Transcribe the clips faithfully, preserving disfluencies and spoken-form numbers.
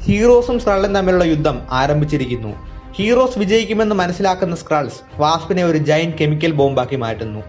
ഹീറോസും സ്ക്രള്ളും തമ്മിലുള്ള യുദ്ധം ആരംഭിച്ചിരിക്കുന്നു. ഹീറോസ് വിജയിക്കുമെന്ന് മനസ്സിലാക്കുന്ന സ്ക്രൾസ് വാസ്പിനെ ഒരു ജയന്റ് കെമിക്കൽ ബോംബാക്കി മാറ്റുന്നു.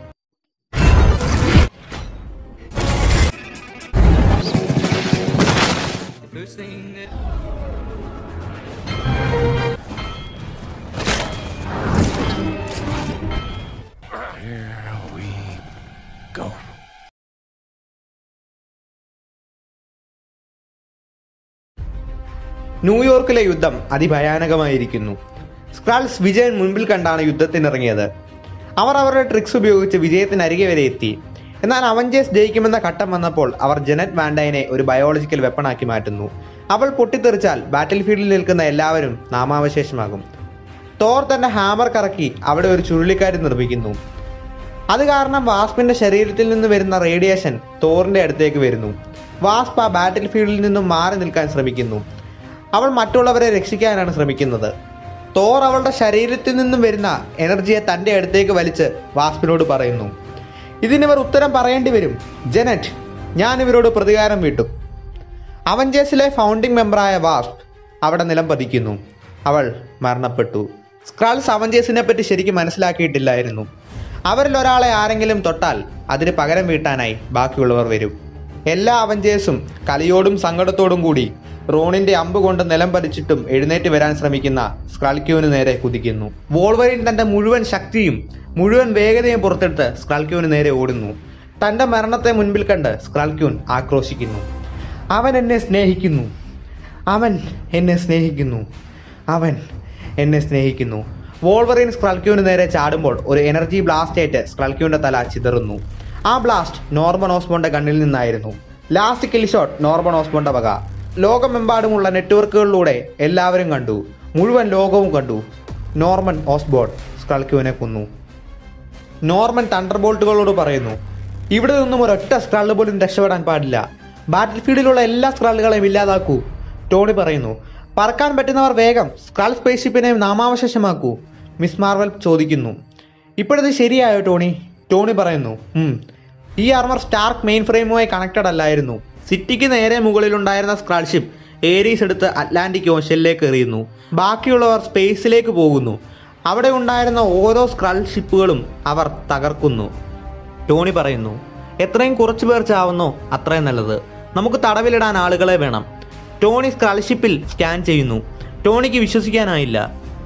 ന്യൂയോർക്കിലെ യുദ്ധം അതിഭയാനകമായിരിക്കുന്നു. സ്ക്രൾസ് വിജയൻ മുൻപിൽ കണ്ടാണ് യുദ്ധത്തിനിറങ്ങിയത്. അവർ അവരുടെ ട്രിക്സ് ഉപയോഗിച്ച് വിജയത്തിനരികെ വരെ എത്തി. എന്നാൽ അവഞ്ചേഴ്സ് ജയിക്കുമെന്ന ഘട്ടം വന്നപ്പോൾ അവർ ജനറ്റ് വാൻഡൈനെ ഒരു ബയോളജിക്കൽ വെപ്പണാക്കി മാറ്റുന്നു. അവൾ പൊട്ടിത്തെറിച്ചാൽ ബാറ്റിൽ ഫീൽഡിൽ നിൽക്കുന്ന എല്ലാവരും നാമാവശേഷമാകും. തോർ തന്റെ ഹാമർ കറക്കി അവിടെ ഒരു ചുഴലിക്കാറ്റ് നിർമ്മിക്കുന്നു. അത് കാരണം വാസ്പിന്റെ ശരീരത്തിൽ നിന്ന് വരുന്ന റേഡിയേഷൻ തോറിന്റെ അടുത്തേക്ക് വരുന്നു. വാസ്പ് ആ ബാറ്റിൽ ഫീൽഡിൽ നിന്നും മാറി നിൽക്കാൻ ശ്രമിക്കുന്നു. അവൾ മറ്റുള്ളവരെ രക്ഷിക്കാനാണ് ശ്രമിക്കുന്നത്. തോർ അവളുടെ ശരീരത്തിൽ നിന്നും വരുന്ന എനർജിയെ തന്റെ അടുത്തേക്ക് വലിച്ച് വാസ്പിനോട് പറയുന്നു. ഇതിനിവർ ഉത്തരം പറയേണ്ടി വരും. ജനറ്റ്, ഞാൻ ഇവരോട് പ്രതികാരം വീട്ടും. അവഞ്ചേഴ്സിലെ ഫൗണ്ടിംഗ് മെമ്പറായ വാസ്പ് അവിടെ നിലം പതിക്കുന്നു. അവൾ മരണപ്പെട്ടു. സ്ക്രൾസ് അവഞ്ചേഴ്സിനെ പറ്റി ശരിക്കും മനസ്സിലാക്കിയിട്ടില്ലായിരുന്നു. അവരിൽ ഒരാളെ ആരെങ്കിലും തൊട്ടാൽ അതിന് പകരം വീട്ടാനായി ബാക്കിയുള്ളവർ വരും. എല്ലാ അവഞ്ചേഴ്സും കലിയോടും സങ്കടത്തോടും കൂടി റോണിന്റെ അമ്പ് കൊണ്ട് നിലം പതിച്ചിട്ടും എഴുന്നേറ്റ് വരാൻ ശ്രമിക്കുന്ന സ്ക്രൾക്യൂവിന് നേരെ കുതിക്കുന്നു. വോൾവറിൻ തന്റെ മുഴുവൻ ശക്തിയും മുഴുവൻ വേഗതയും പുറത്തെടുത്ത് സ്ക്രൾക്യൂവിന് നേരെ ഓടുന്നു. തന്റെ മരണത്തെ മുൻപിൽ കണ്ട് സ്ക്രൾക്യൂൻ ആക്രോശിക്കുന്നു. അവൻ എന്നെ സ്നേഹിക്കുന്നു, അവൻ എന്നെ സ്നേഹിക്കുന്നു, അവൻ എന്നെ സ്നേഹിക്കുന്നു. വോൾവറിൻ സ്ക്രൾക്യൂവിന് നേരെ ചാടുമ്പോൾ ഒരു എനർജി ബ്ലാസ്റ്റ് ആയിട്ട് സ്ക്രൾക്യൂവിന്റെ തല ചിതറുന്നു. ആ ബ്ലാസ്റ്റ് നോർമൻ ഓസ്ബോണിന്റെ കണ്ണിൽ നിന്നായിരുന്നു. ലാസ്റ്റ് കിൽ ഷോട്ട് നോർമൻ ഓസ്ബോണിന്റെ വക. ലോകമെമ്പാടുമുള്ള നെറ്റ്വർക്കുകളിലൂടെ എല്ലാവരും കണ്ടു, മുഴുവൻ ലോകവും കണ്ടു. നോർമൻ ഓസ്ബോൺ സ്ക്രൾക്യൂവിനെ കൊന്നു. നോർമൻ തണ്ടർബോൾട്ടുകളോട് പറയുന്നു, ഇവിടെ നിന്നും ഒരൊറ്റ സ്ക്രള്ള് പോലും രക്ഷപ്പെടാൻ പാടില്ല. ബാറ്റിൽ ഫീൽഡിലുള്ള എല്ലാ സ്ക്രള്ളുകളെയും ഇല്ലാതാക്കൂ. ടോണി പറയുന്നു, പറക്കാൻ പറ്റുന്നവർ വേഗം സ്ക്രൾ സ്പേസ്ഷിപ്പിനെ നാമാവശേഷമാക്കൂ. മിസ് മാർവൽ ചോദിക്കുന്നു, ഇപ്പോഴത് ശരിയായോ ടോണി? ടോണി പറയുന്നു, ഉം ഈ ആർമർ സ്റ്റാർക്ക് മെയിൻ ഫ്രെയിമുമായി കണക്റ്റഡ് അല്ലായിരുന്നു. സിറ്റിക്ക് നേരെ മുകളിലുണ്ടായിരുന്ന സ്ക്രൾ ഷിപ്പ് ഏരീസ് എടുത്ത് അറ്റ്ലാന്റിക് ഓഷ്യനിലേക്ക് എറിയുന്നു. ബാക്കിയുള്ളവർ സ്പേസിലേക്ക് പോകുന്നു. അവിടെ ഉണ്ടായിരുന്ന ഓരോ സ്ക്രൾ ഷിപ്പുകളും അവർ തകർക്കുന്നു. ടോണി പറയുന്നു, എത്രയും കുറച്ചു പേർ ചാവുന്നോ അത്രയും നല്ലത്. നമുക്ക് തടവിലിടാൻ ആളുകളെ വേണം. ടോണി സ്ക്രൾ ഷിപ്പിൽ സ്കാൻ ചെയ്യുന്നു. ടോണിക്ക് വിശ്വസിക്കാനായില്ല.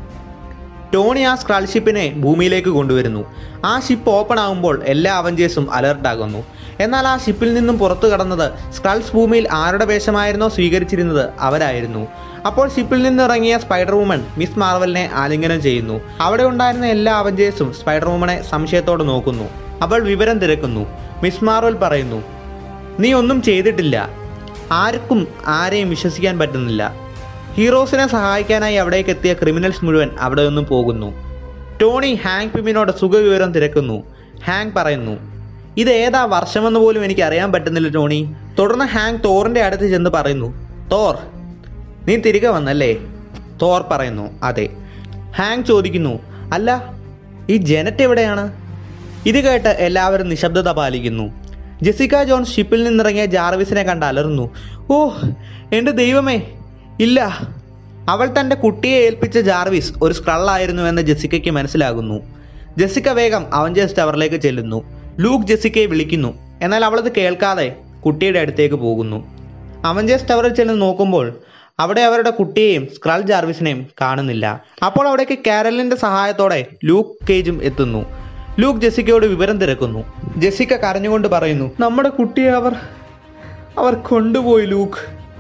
ടോണി ആ സ്ക്രൾ ഷിപ്പിനെ ഭൂമിയിലേക്ക് കൊണ്ടുവരുന്നു. ആ ഷിപ്പ് ഓപ്പൺ ആകുമ്പോൾ എല്ലാ അവഞ്ചേഴ്സും അലർട്ടാകുന്നു. എന്നാൽ ആ ഷിപ്പിൽ നിന്നും പുറത്തു കടന്നത് സ്ക്രൾസ് ഭൂമിയിൽ ആരുടെ വേഷമായിരുന്നോ സ്വീകരിച്ചിരുന്നത് അവരായിരുന്നു. അപ്പോൾ ഷിപ്പിൽ നിന്നിറങ്ങിയ സ്പൈഡർ വുമൺ മിസ് മാർവലിനെ ആലിംഗനം ചെയ്യുന്നു. അവിടെ ഉണ്ടായിരുന്ന എല്ലാ അവഞ്ചേഴ്സും സ്പൈഡർ വുമണെ സംശയത്തോടെ നോക്കുന്നു. അവൾ വിവരം തിരക്കുന്നു. മിസ് മാർവൽ പറയുന്നു, നീ ഒന്നും ചെയ്തിട്ടില്ല. ആർക്കും ആരെയും വിശ്വസിക്കാൻ പറ്റുന്നില്ല. ഹീറോസിനെ സഹായിക്കാനായി അവിടേക്ക് എത്തിയ ക്രിമിനൽസ് മുഴുവൻ അവിടെ നിന്നും പോകുന്നു. ടോണി ഹാങ് പിമിനോട് സുഖവിവരം തിരക്കുന്നു. ഹാങ് പറയുന്നു, ഇത് ഏതാ വർഷമെന്ന് പോലും എനിക്ക് അറിയാൻ പറ്റുന്നില്ല ടോണി. തുടർന്ന് ഹാങ് തോറിന്റെ അടുത്ത് ചെന്ന് പറയുന്നു, തോർ, നീ തിരികെ വന്നല്ലേ? തോർ പറയുന്നു, അതെ. ഹാങ് ചോദിക്കുന്നു, അല്ല ഈ ജനറ്റ് എവിടെയാണ്? ഇത് കേട്ട് എല്ലാവരും നിശബ്ദത പാലിക്കുന്നു. ജെസിക്ക ജോൺസ് ഷിപ്പിൽ നിന്നിറങ്ങിയ ജാർവിസിനെ കണ്ട് അലറുന്നു. ഓ എൻ്റെ ദൈവമേ, ഇല്ല. അവൾ തൻ്റെ കുട്ടിയെ ഏൽപ്പിച്ച ജാർവിസ് ഒരു സ്ക്രള്ളായിരുന്നു എന്ന് ജെസിക്കയ്ക്ക് മനസ്സിലാകുന്നു. ജെസിക്ക വേഗം അവഞ്ചേഴ്സ് ടവറിലേക്ക് ചെല്ലുന്നു. ലൂക്ക് ജെസിക്കയെ വിളിക്കുന്നു. എന്നാൽ അവളത് കേൾക്കാതെ കുട്ടിയുടെ അടുത്തേക്ക് പോകുന്നു. അവഞ്ചേഴ്സ് ടവറിൽ ചെന്ന് നോക്കുമ്പോൾ അവിടെ അവരുടെ കുട്ടിയെയും സ്ക്രൾ ജാർവിസിനെയും കാണുന്നില്ല. അപ്പോൾ അവിടേക്ക് കാരലിന്റെ സഹായത്തോടെ ലൂക്ക് കേജും എത്തുന്നു. ലൂക്ക് ജെസിക്കയോട് വിവരം തിരക്കുന്നു. ജെസിക്ക കരഞ്ഞുകൊണ്ട് പറയുന്നു, നമ്മുടെ കുട്ടിയെ അവർ അവർ കൊണ്ടുപോയി ലൂക്ക്.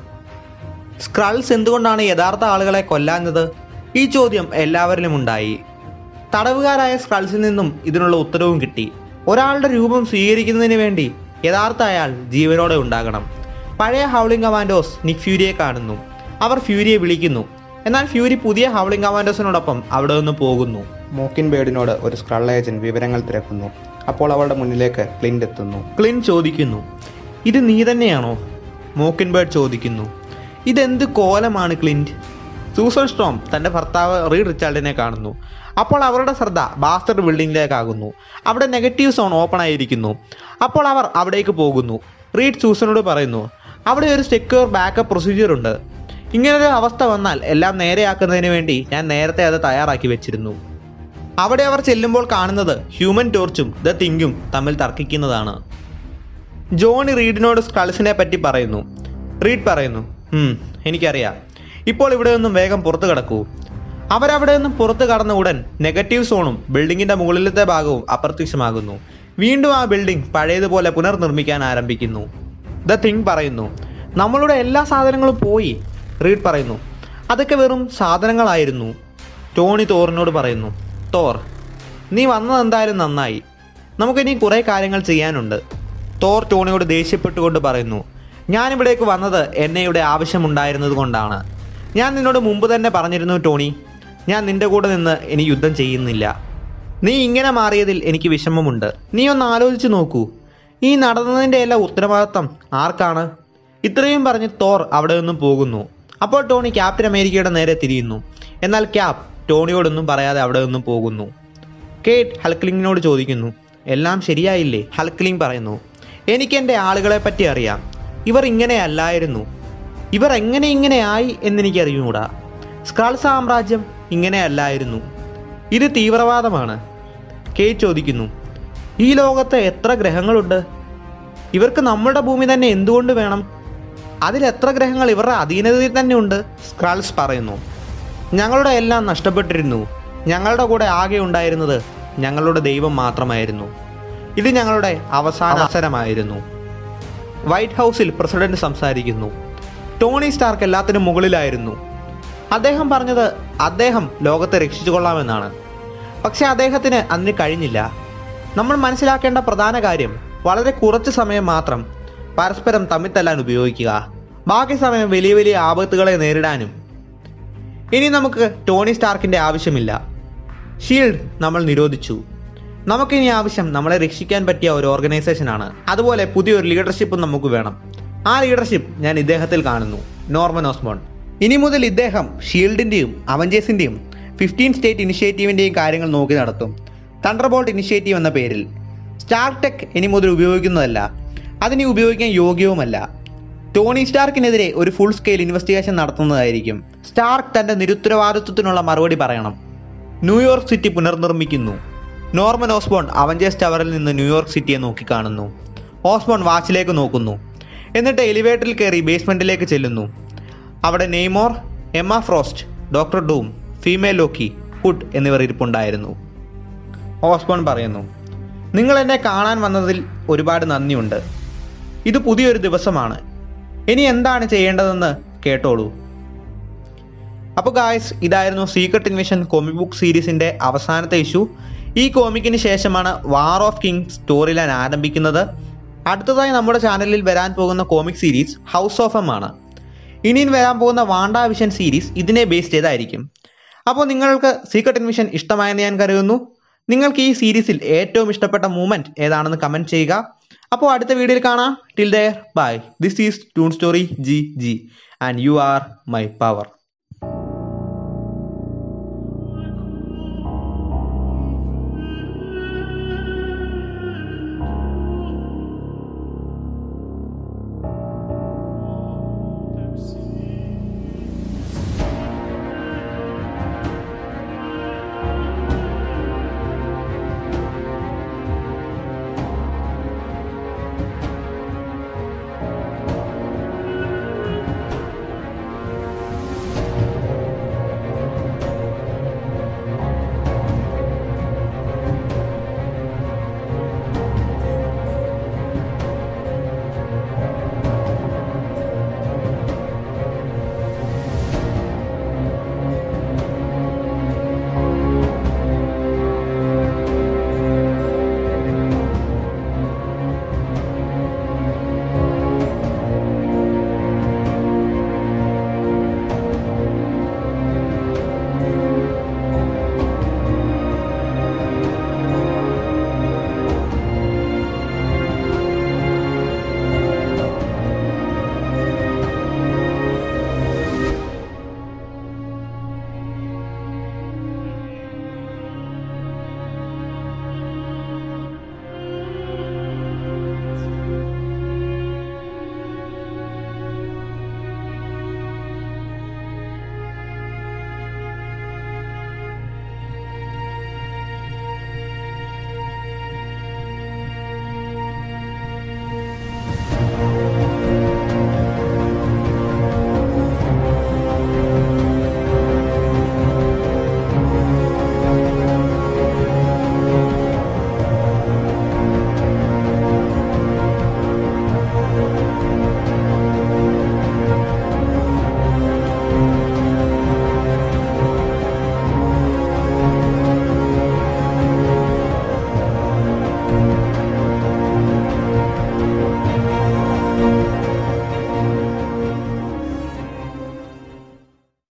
സ്ക്രൾസ് എന്തുകൊണ്ടാണ് യഥാർത്ഥ ആളുകളെ കൊല്ലാഞ്ഞത്? ഈ ചോദ്യം എല്ലാവരിലും ഉണ്ടായി. തടവുകാരായ സ്ക്രൾസിൽ നിന്നും ഇതിനുള്ള ഉത്തരവും കിട്ടി. ഒരാളുടെ രൂപം സ്വീകരിക്കുന്നതിന് വേണ്ടി യഥാർത്ഥ അയാൾ ജീവനോടെ ഉണ്ടാകണം. പഴയ ഹൗളിംഗ് കമാൻഡോസ് നിക് ഫ്യൂരിയെ കാണുന്നു. അവർ ഫ്യൂരിയെ വിളിക്കുന്നു. എന്നാൽ ഫ്യൂരി പുതിയ ഹൗളിംഗ് കമാൻഡോസിനോടൊപ്പം അവിടെ നിന്ന് പോകുന്നു. മോക്കിൻ ബേർഡിനോട് ഒരു സ്ക്രൾ ഏജന്റ് വിവരങ്ങൾ തിരക്കുന്നു. അപ്പോൾ അവളുടെ മുന്നിലേക്ക് ക്ലിന്റ് എത്തുന്നു. ക്ലിന്റ് ചോദിക്കുന്നു, ഇത് നീ തന്നെയാണോ? മോക്കിൻ ബേർഡ് ചോദിക്കുന്നു, ഇതെന്ത് കോലമാണ് ക്ലിന്റ്? സൂസൻ സ്ട്രോം തന്റെ ഭർത്താവ് റീഡ് റിച്ചാർഡിനെ കാണുന്നു. അപ്പോൾ അവരുടെ ശ്രദ്ധ ബാസ്റ്റർഡ് ബിൽഡിംഗിലേക്കാകുന്നു. അവിടെ നെഗറ്റീവ് സോൺ ഓപ്പൺ ആയിരിക്കുന്നു. അപ്പോൾ അവർ അവിടേക്ക് പോകുന്നു. റീഡ് സൂസനോട് പറയുന്നു, അവിടെ ഒരു സെക്യൂർ ബാക്കപ്പ് പ്രൊസീജിയർ ഉണ്ട്. ഇങ്ങനൊരു അവസ്ഥ വന്നാൽ എല്ലാം നേരെയാക്കുന്നതിന് വേണ്ടി ഞാൻ നേരത്തെ അത് തയ്യാറാക്കി വെച്ചിരുന്നു. അവിടെ അവർ ചെല്ലുമ്പോൾ കാണുന്നത് ഹ്യൂമൻ ടോർച്ചും ദ തിങ്കും തമ്മിൽ തർക്കിക്കുന്നതാണ്. ജോണി റീഡിനോട് സ്കൾസിനെ പറ്റി പറയുന്നു. റീഡ് പറയുന്നു, ഉം എനിക്കറിയാം, ഇപ്പോൾ ഇവിടെ നിന്നും വേഗം പുറത്തു കടക്കൂ. അവരവിടെ നിന്നും പുറത്തു കടന്ന ഉടൻ നെഗറ്റീവ് സോണും ബിൽഡിങ്ങിന്റെ മുകളിലത്തെ ഭാഗവും അപ്രത്യക്ഷമാകുന്നു. വീണ്ടും ആ ബിൽഡിംഗ് പഴയതുപോലെ പുനർനിർമ്മിക്കാൻ ആരംഭിക്കുന്നു. ദ തിങ് പറയുന്നു, നമ്മളുടെ എല്ലാ സാധനങ്ങളും പോയി. റീഡ് പറയുന്നു, അതൊക്കെ വെറും സാധനങ്ങളായിരുന്നു. ടോണി തോറിനോട് പറയുന്നു, തോർ, നീ വന്നത് എന്തായാലും നന്നായി. നമുക്കിനി കുറേ കാര്യങ്ങൾ ചെയ്യാനുണ്ട്. തോർ ടോണിയോട് ദേഷ്യപ്പെട്ടുകൊണ്ട് പറയുന്നു, ഞാനിവിടേക്ക് വന്നത് എന്നെ ഇവിടെ ആവശ്യമുണ്ടായിരുന്നത് കൊണ്ടാണ്. ഞാൻ നിന്നോട് മുമ്പ് തന്നെ പറഞ്ഞിരുന്നു ടോണി, ഞാൻ നിന്റെ കൂടെ നിന്ന് ഇനി യുദ്ധം ചെയ്യുന്നില്ല. നീ ഇങ്ങനെ മാറിയതിൽ എനിക്ക് വിഷമമുണ്ട്. നീ ഒന്ന് ആലോചിച്ച് നോക്കൂ, ഈ നടന്നതിൻ്റെ എല്ലാ ഉത്തരവാദിത്തം ആർക്കാണ്? ഇത്രയും പറഞ്ഞ് തോർ അവിടെ നിന്നും പോകുന്നു. അപ്പോൾ ടോണി ക്യാപ്റ്റൻ അമേരിക്കയുടെ നേരെ തിരിയുന്നു. എന്നാൽ ക്യാപ് ടോണിയോടൊന്നും പറയാതെ അവിടെ നിന്നും പോകുന്നു. കേറ്റ് ഹൾക്ലിങ്ങിനോട് ചോദിക്കുന്നു, എല്ലാം ശരിയായില്ലേ? ഹൾക്ലിങ് പറയുന്നു, എനിക്ക് എൻ്റെ ആളുകളെ പറ്റി അറിയാം. ഇവർ ഇങ്ങനെയല്ലായിരുന്നു. ഇവർ എങ്ങനെ ഇങ്ങനെയായി എന്നെനിക്കറിയൂടാ. സ്ക്രൾ സാമ്രാജ്യം ഇങ്ങനെയല്ലായിരുന്നു. ഇത് തീവ്രവാദമാണ്. കേറ്റ് ചോദിക്കുന്നു, ഈ ലോകത്ത് എത്ര ഗ്രഹങ്ങളുണ്ട്? ഇവർക്ക് നമ്മുടെ ഭൂമി തന്നെ എന്തുകൊണ്ട് വേണം? അതിൽ എത്ര ഗ്രഹങ്ങൾ ഇവരുടെ അധീനതയിൽ തന്നെ ഉണ്ട്? സ്ക്രൾസ് പറയുന്നു, ഞങ്ങളുടെ എല്ലാം നഷ്ടപ്പെട്ടിരുന്നു. ഞങ്ങളുടെ കൂടെ ആകെ ഉണ്ടായിരുന്നത് ഞങ്ങളുടെ ദൈവം മാത്രമായിരുന്നു. ഇത് ഞങ്ങളുടെ അവസാന അവസരമായിരുന്നു. വൈറ്റ് ഹൗസിൽ പ്രസിഡന്റ് സംസാരിക്കുന്നു. ടോണി സ്റ്റാർക്ക് എല്ലാത്തിനും മുകളിലായിരുന്നു. അദ്ദേഹം പറഞ്ഞത് അദ്ദേഹം ലോകത്തെ രക്ഷിച്ചു കൊള്ളാമെന്നാണ്. പക്ഷെ അദ്ദേഹത്തിന് അതിന് കഴിഞ്ഞില്ല. നമ്മൾ മനസ്സിലാക്കേണ്ട പ്രധാന കാര്യം, വളരെ കുറച്ച് സമയം മാത്രം പരസ്പരം തമ്മിത്തല്ലാൻ ഉപയോഗിക്കുക. ബാക്കി സമയം വലിയ വലിയ ആപത്തുകളെ നേരിടാനും. ഇനി നമുക്ക് ടോണി സ്റ്റാർക്കിന്റെ ആവശ്യമില്ല. ഷീൽഡ് നമ്മൾ നിരോധിച്ചു. നമുക്കിനി ആവശ്യം നമ്മളെ രക്ഷിക്കാൻ പറ്റിയ ഒരു ഓർഗനൈസേഷനാണ്. അതുപോലെ പുതിയൊരു ലീഡർഷിപ്പും നമുക്ക് വേണം. ആ ലീഡർഷിപ്പ് ഞാൻ ഇദ്ദേഹത്തിൽ കാണുന്നു, നോർമൻ ഓസ്ബോൺ. ഇനി മുതൽ ഇദ്ദേഹം ഷീൽഡിന്റെയും അവഞ്ചേഴ്സിന്റെയും ഫിഫ്റ്റീൻ സ്റ്റേറ്റ് ഇനിഷ്യേറ്റീവിന്റെയും കാര്യങ്ങൾ നോക്കി നടത്തും. തണ്ടർബോൾട്ട് ഇനിഷ്യേറ്റീവ് എന്ന പേരിൽ. സ്റ്റാർക്ക് ടെക് ഇനി മുതൽ ഉപയോഗിക്കുന്നതല്ല, അതിനി ഉപയോഗിക്കാൻ യോഗ്യവുമല്ല. ടോണി സ്റ്റാർക്കിനെതിരെ ഒരു ഫുൾ സ്കെയിൽ ഇൻവെസ്റ്റിഗേഷൻ നടത്തുന്നതായിരിക്കും. സ്റ്റാർക്ക് തന്റെ നിരുത്തരവാദിത്വത്തിനുള്ള മറുപടി പറയണം. ന്യൂയോർക്ക് സിറ്റി പുനർനിർമ്മിക്കുന്നു. നോർമൻ ഓസ്ബോൺ അവഞ്ചേഴ്സ് ടവറിൽ നിന്ന് ന്യൂയോർക്ക് സിറ്റിയെ നോക്കിക്കാണുന്നു. ഓസ്ബോൺ വാച്ചിലേക്ക് നോക്കുന്നു. എന്നിട്ട് എലിവേറ്ററിൽ കയറി ബേസ്മെന്റിലേക്ക് ചെല്ലുന്നു. അവിടെ Namor, Emma Frost, doctor Doom, female Loki, hood എന്നിവർ ഇരിപ്പുണ്ടായിരുന്നു. ഓസ്ബോൺ പറയുന്നു, നിങ്ങൾ എന്നെ കാണാൻ വന്നതിൽ ഒരുപാട് നന്ദിയുണ്ട്. ഇത് പുതിയൊരു ദിവസമാണ്. ഇനി എന്താണ് ചെയ്യേണ്ടതെന്ന് കേട്ടോളൂ. അപ്പോൾ ഗായ്സ്, ഇതായിരുന്നു സീക്രട്ട് ഇൻവേഷൻ കോമിക് ബുക്ക് സീരീസിന്റെ അവസാനത്തെ ഇഷ്യൂ. ഈ കോമിക്കിന് ശേഷമാണ് war of kings story line ആരംഭിക്കുന്നത്. അടുത്തതായി നമ്മുടെ ചാനലിൽ വരാൻ പോകുന്ന comic series house of M ആണ്. ഇനിയും വരാൻ പോകുന്ന വാണ്ടാ വിഷൻ സീരീസ് ഇതിനെ ബേസ് ചെയ്തായിരിക്കും. അപ്പോൾ നിങ്ങൾക്ക് സീക്രട്ട് ഇൻവേഷൻ ഇഷ്ടമായെന്ന് ഞാൻ കരുതുന്നു. നിങ്ങൾക്ക് ഈ സീരീസിൽ ഏറ്റവും ഇഷ്ടപ്പെട്ട മൂമെന്റ് ഏതാണെന്ന് കമന്റ് ചെയ്യുക. അപ്പോൾ അടുത്ത വീഡിയോയിൽ കാണാം. Till there bye. This is Toon Story G G and you are my power.